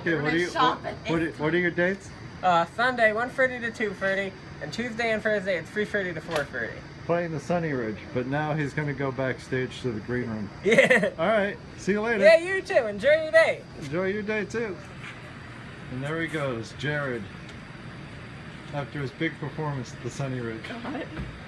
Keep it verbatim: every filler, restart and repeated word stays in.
Okay, what are you? What, what, are, what are your dates? Uh, Sunday one thirty to two thirty, and Tuesday and Thursday it's three thirty to four thirty. Playing the Sunny Ridge, but now he's gonna go backstage to the green room. Yeah. All right. See you later. Yeah, you too. Enjoy your day. Enjoy your day too. And there he goes, Jared. After his big performance at the Sunny Ridge. God.